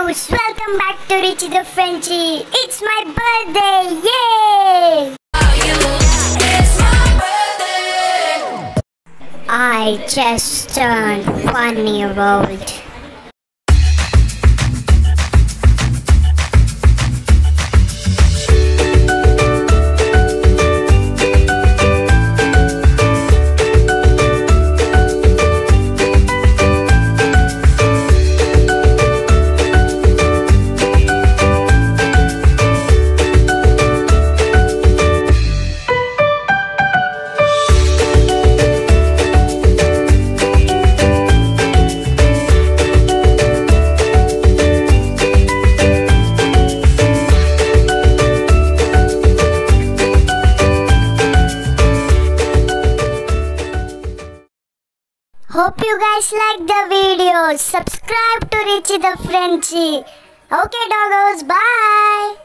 doggos, welcome back to Richie the Frenchie. It's my birthday, yay! I just turned 1 year old. Hope you guys like the video. Subscribe to Richie the Frenchie. Okay doggos, bye.